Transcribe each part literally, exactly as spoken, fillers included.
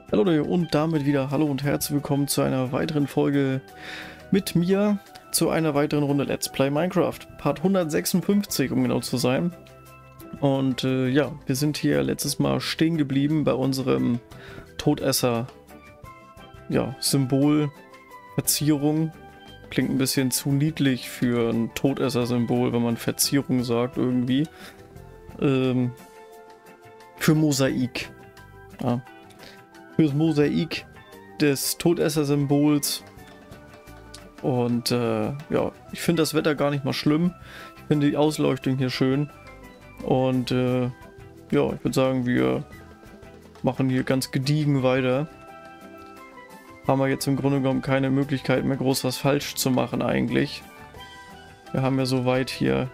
Hallo Leute und damit wieder hallo und herzlich willkommen zu einer weiteren Folge mit mir, zu einer weiteren Runde Let's Play Minecraft. Part hundertsechsundfünfzig, um genau zu sein. Und äh, ja, wir sind hier letztes Mal stehen geblieben bei unserem Todesser, ja, Symbol, Verzierung. Klingt ein bisschen zu niedlich für ein Todesser-Symbol, wenn man Verzierung sagt irgendwie. Ähm, für Mosaik. Ja. Für das Mosaik des Todesser-Symbols. Und äh, ja, ich finde das Wetter gar nicht mal schlimm. Ich finde die Ausleuchtung hier schön. Und äh, ja, ich würde sagen, wir machen hier ganz gediegen weiter. Haben wir jetzt im Grunde genommen keine Möglichkeit mehr groß was falsch zu machen eigentlich. Wir haben ja soweit hier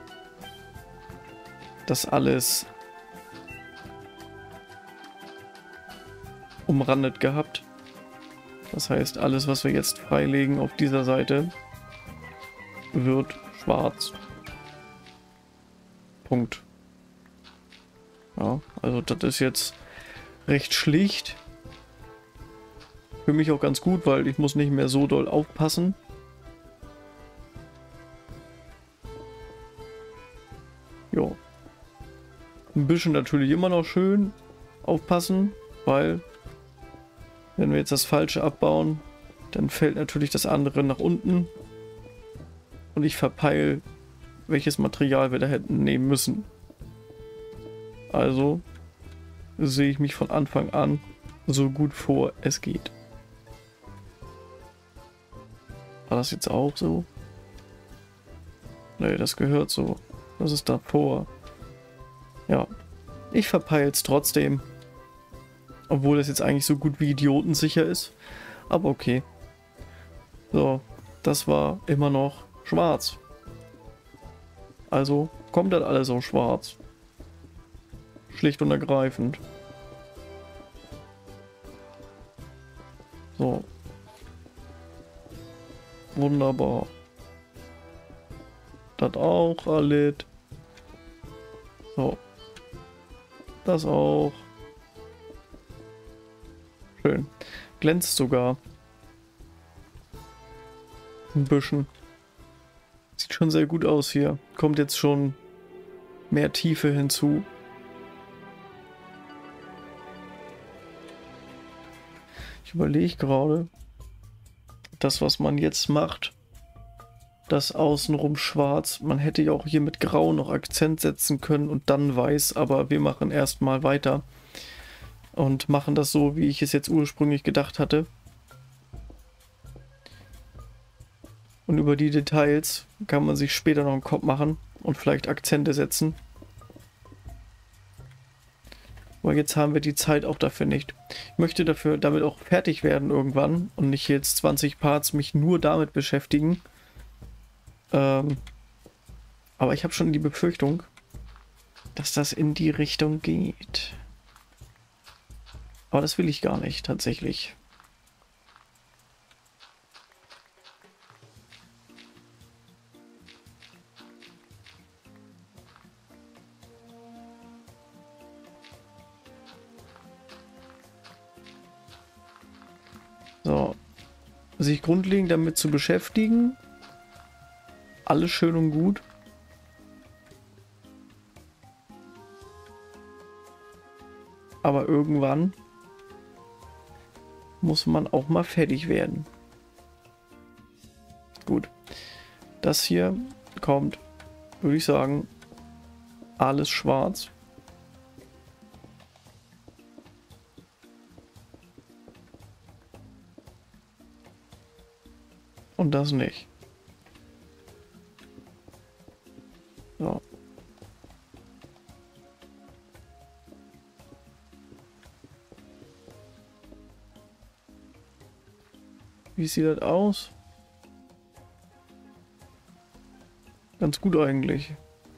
das alles umrandet gehabt. Das heißt, alles, was wir jetzt freilegen auf dieser Seite, wird schwarz. Punkt. Ja, also das ist jetzt recht schlicht. Für mich auch ganz gut, weil ich muss nicht mehr so doll aufpassen. Jo. Ein bisschen natürlich immer noch schön aufpassen, weil wenn wir jetzt das Falsche abbauen, dann fällt natürlich das andere nach unten. Und ich verpeile, welches Material wir da hätten nehmen müssen. Also sehe ich mich von Anfang an so gut vor, es geht. War das jetzt auch so? Nee, das gehört so. Das ist davor. Ja, ich verpeile es trotzdem. Obwohl das jetzt eigentlich so gut wie idiotensicher ist. Aber okay. So, das war immer noch schwarz. Also kommt das alles auf schwarz. Schlicht und ergreifend. So. Wunderbar. Das auch alles. So. Das auch. Schön. Glänzt sogar. Ein bisschen. Sieht schon sehr gut aus hier. Kommt jetzt schon mehr Tiefe hinzu. Ich überlege gerade, das, was man jetzt macht, das außenrum schwarz, man hätte ja auch hier mit Grau noch Akzent setzen können und dann weiß, aber wir machen erstmal weiter. Und machen das so, wie ich es jetzt ursprünglich gedacht hatte. Und über die Details kann man sich später noch einen Kopf machen und vielleicht Akzente setzen. Aber jetzt haben wir die Zeit auch dafür nicht. Ich möchte dafür damit auch fertig werden irgendwann und nicht jetzt zwanzig Parts mich nur damit beschäftigen. Ähm, aber ich habe schon die Befürchtung, dass das in die Richtung geht. Aber das will ich gar nicht, tatsächlich. So. Sich grundlegend damit zu beschäftigen. Alles schön und gut. Aber irgendwann muss man auch mal fertig werden. Gut. Das hier kommt, würde ich sagen, alles schwarz. Und das nicht. So. Wie sieht das aus? Ganz gut eigentlich.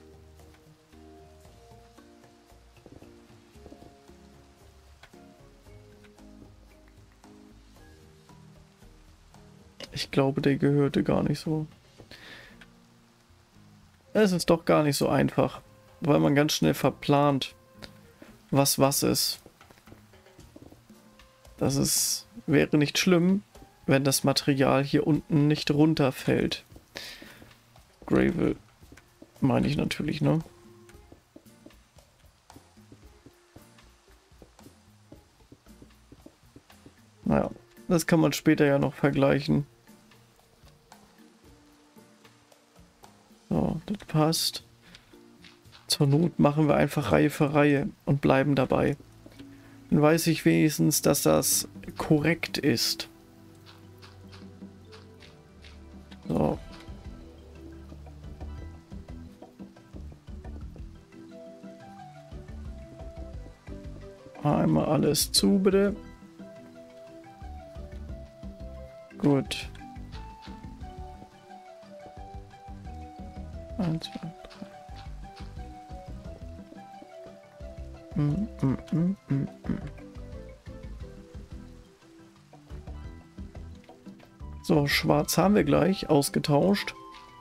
Ich glaube, der gehörte gar nicht so. Es ist doch gar nicht so einfach, weil man ganz schnell verplant, was was ist. Das ist, wäre nicht schlimm, wenn das Material hier unten nicht runterfällt. Gravel meine ich natürlich, ne? Naja, das kann man später ja noch vergleichen. So, das passt. Zur Not machen wir einfach Reihe für Reihe und bleiben dabei. Dann weiß ich wenigstens, dass das korrekt ist. So. Einmal alles zu, bitte. Gut. Eins, zwei, drei. Mm, mm, mm, mm, mm. So, schwarz haben wir gleich ausgetauscht.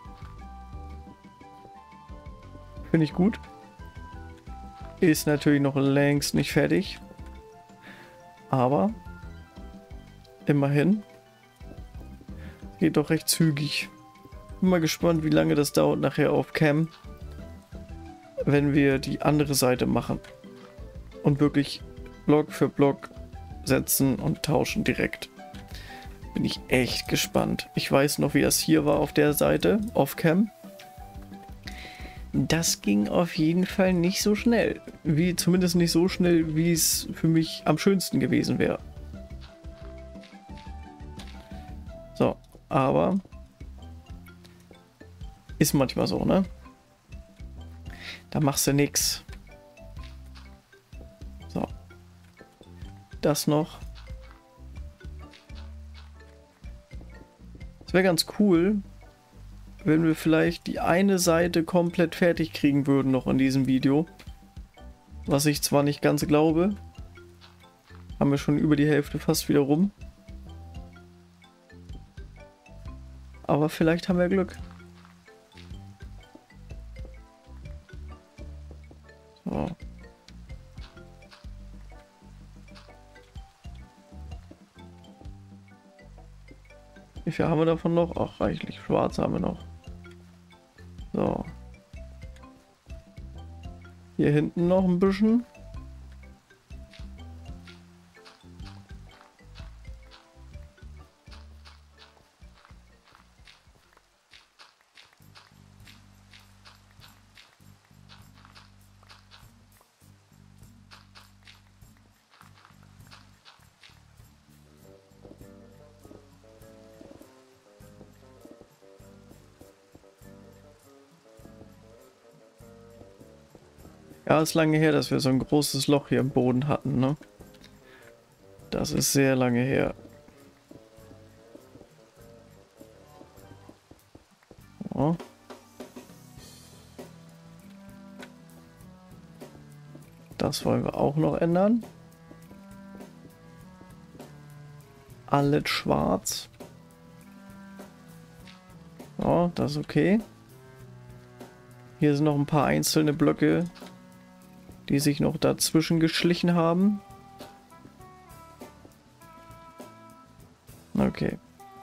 Finde ich gut. Ist natürlich noch längst nicht fertig. Aber immerhin. Geht doch recht zügig. Bin mal gespannt, wie lange das dauert nachher auf Cam, wenn wir die andere Seite machen. Und wirklich Block für Block setzen und tauschen direkt. Bin ich echt gespannt. Ich weiß noch, wie das hier war auf der Seite, off-cam. Das ging auf jeden Fall nicht so schnell. Wie, zumindest nicht so schnell, wie es für mich am schönsten gewesen wäre. So, aber ist manchmal so, ne? Da machst du nix. So. Das noch. Es wäre ganz cool, wenn wir vielleicht die eine Seite komplett fertig kriegen würden noch in diesem Video. Was ich zwar nicht ganz glaube. Haben wir schon über die Hälfte fast wieder rum. Aber vielleicht haben wir Glück. So. Wie viel haben wir davon noch? Ach, reichlich. Schwarz haben wir noch. So. Hier hinten noch ein bisschen. Ja, ist lange her, dass wir so ein großes Loch hier im Boden hatten, ne? Das ist sehr lange her. So. Das wollen wir auch noch ändern. Alles schwarz. So, das ist okay. Hier sind noch ein paar einzelne Blöcke, die sich noch dazwischen geschlichen haben. Okay.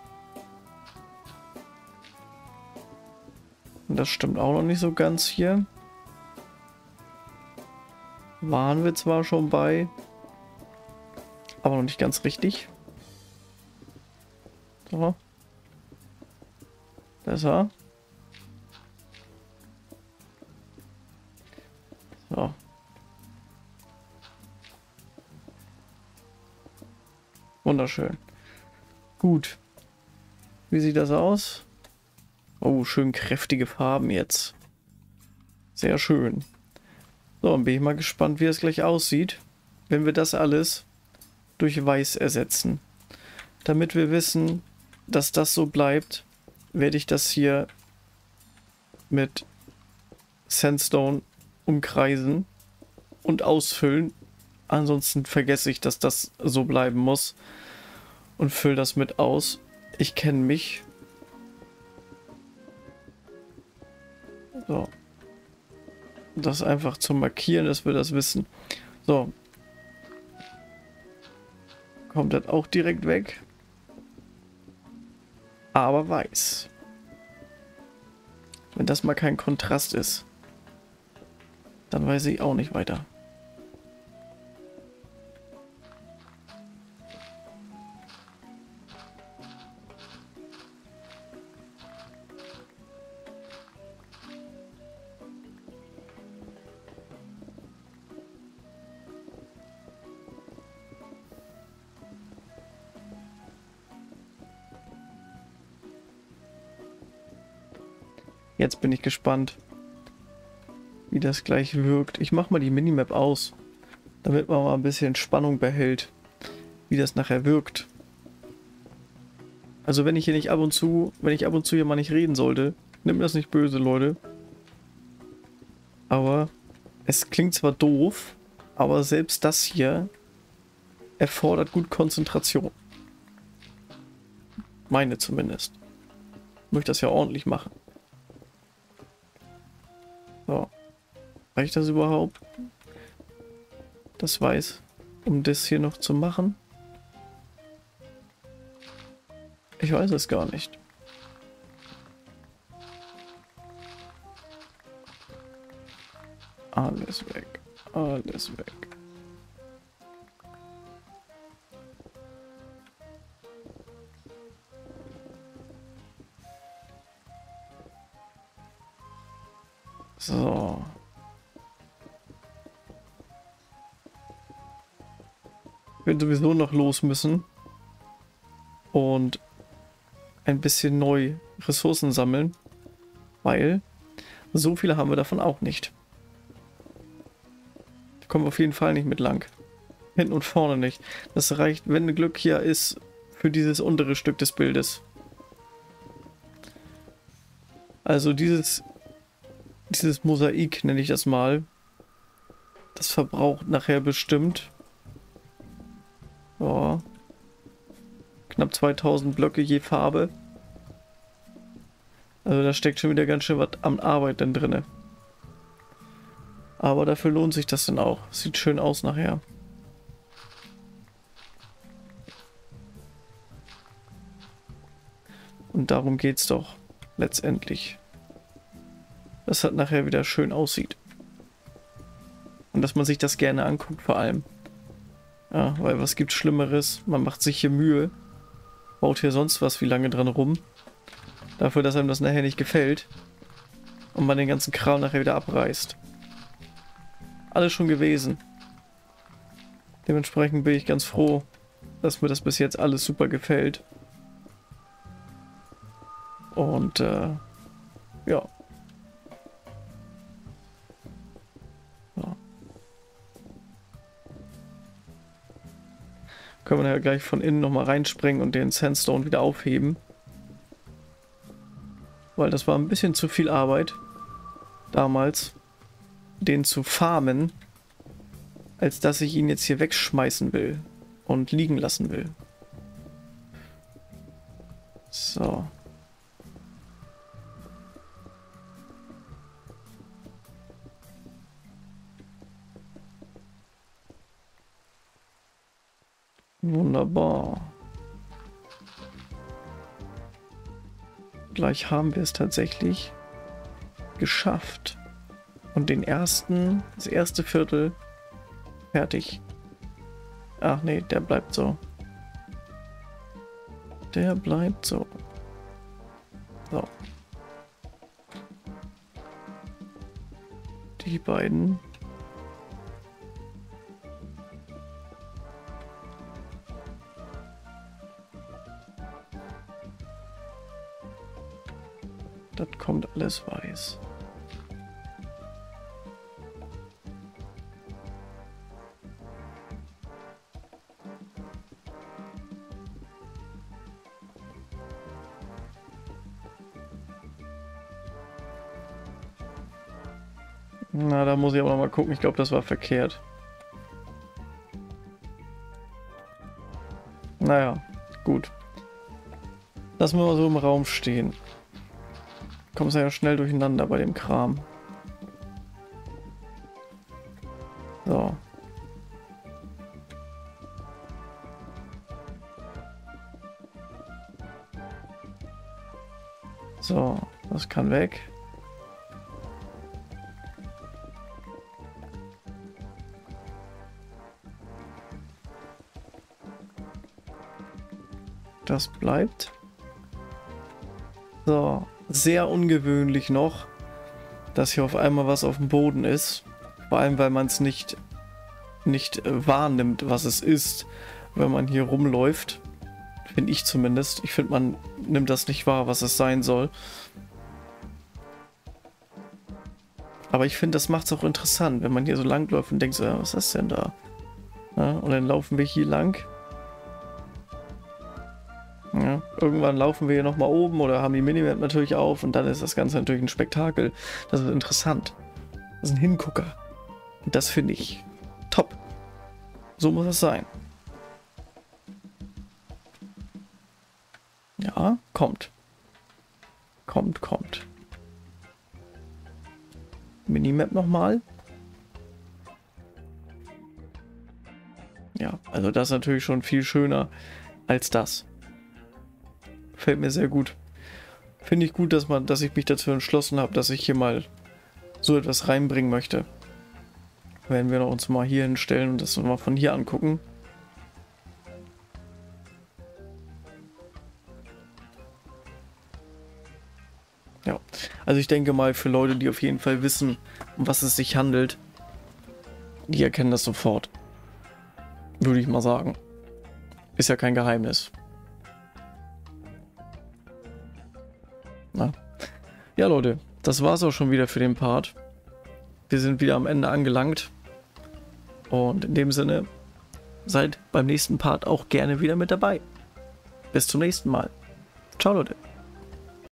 Und das stimmt auch noch nicht so ganz hier. Waren wir zwar schon bei, aber noch nicht ganz richtig. So. Besser. So. Wunderschön. Gut. Wie sieht das aus? Oh, schön kräftige Farben jetzt. Sehr schön. So, dann bin ich mal gespannt, wie es gleich aussieht, wenn wir das alles durch Weiß ersetzen. Damit wir wissen, dass das so bleibt, werde ich das hier mit Sandstone umkreisen und ausfüllen. Ansonsten vergesse ich, dass das so bleiben muss und fülle das mit aus. Ich kenne mich. So. Das einfach zu markieren, dass wir das wissen. So. kommt das auch direkt weg. Aber weiß. Wenn das mal kein Kontrast ist, dann weiß ich auch nicht weiter. Jetzt bin ich gespannt, wie das gleich wirkt. Ich mache mal die Minimap aus, damit man mal ein bisschen Spannung behält, wie das nachher wirkt. Also wenn ich hier nicht ab und zu, wenn ich ab und zu hier mal nicht reden sollte, nimmt das nicht böse, Leute. Aber es klingt zwar doof, aber selbst das hier erfordert gut Konzentration. Meine zumindest. Ich möchte das ja ordentlich machen. So. Reicht das überhaupt? Das Weiß, um das hier noch zu machen? Ich weiß es gar nicht. Alles weg. Alles weg. So. Ich will sowieso noch los müssen und ein bisschen neu Ressourcen sammeln, weil so viele haben wir davon auch nicht. Da kommen wir auf jeden Fall nicht mit lang. Hinten und vorne nicht. Das reicht, wenn Glück hier ist, für dieses untere Stück des Bildes. Also dieses Dieses Mosaik, nenne ich das mal, das verbraucht nachher bestimmt oh, knapp zweitausend Blöcke je Farbe. Also da steckt schon wieder ganz schön was an Arbeit dann drinne. Aber dafür lohnt sich das dann auch. Sieht schön aus nachher. Und darum geht's doch letztendlich. Dass das nachher wieder schön aussieht. Und dass man sich das gerne anguckt vor allem. Ja, weil was gibt's Schlimmeres? Man macht sich hier Mühe, baut hier sonst was wie lange dran rum. Dafür, dass einem das nachher nicht gefällt. Und man den ganzen Kram nachher wieder abreißt. Alles schon gewesen. Dementsprechend bin ich ganz froh, dass mir das bis jetzt alles super gefällt. Und äh, ja. Können wir ja gleich von innen nochmal reinspringen und den Sandstone wieder aufheben. Weil das war ein bisschen zu viel Arbeit damals, den zu farmen, als dass ich ihn jetzt hier wegschmeißen will und liegen lassen will. So. Wunderbar. Gleich haben wir es tatsächlich geschafft. Und den ersten, das erste Viertel fertig. Ach nee, der bleibt so. Der bleibt so. So. Die beiden. Das kommt alles weiß. Na, da muss ich aber mal gucken. Ich glaube, das war verkehrt. Naja, gut. Lassen wir mal so im Raum stehen. Kommst ja schnell durcheinander bei dem Kram. So. So, das kann weg. Das bleibt. So, sehr ungewöhnlich noch, dass hier auf einmal was auf dem Boden ist. Vor allem, weil man es nicht, nicht äh, wahrnimmt, was es ist, wenn man hier rumläuft. Finde ich zumindest. Ich finde, man nimmt das nicht wahr, was es sein soll. Aber ich finde, das macht es auch interessant, wenn man hier so lang läuft und denkt so, ja, was ist das denn da? Ja, und dann laufen wir hier lang. Ja, irgendwann laufen wir hier nochmal oben oder haben die Minimap natürlich auf und dann ist das Ganze natürlich ein Spektakel. Das ist interessant. Das ist ein Hingucker. Und das finde ich top. So muss es sein. Ja, kommt. Kommt, kommt. Minimap nochmal. Ja, also das ist natürlich schon viel schöner als das. Fällt mir sehr gut. Finde ich gut, dass man, dass ich mich dazu entschlossen habe, dass ich hier mal so etwas reinbringen möchte. Werden wir uns mal hier hinstellen und das mal von hier angucken. Ja, also ich denke mal, für Leute, die auf jeden Fall wissen, um was es sich handelt, die erkennen das sofort. Würde ich mal sagen. Ist ja kein Geheimnis. Na. Ja, Leute, das war's auch schon wieder für den Part. Wir sind wieder am Ende angelangt. Und in dem Sinne, seid beim nächsten Part auch gerne wieder mit dabei. Bis zum nächsten Mal. Ciao, Leute.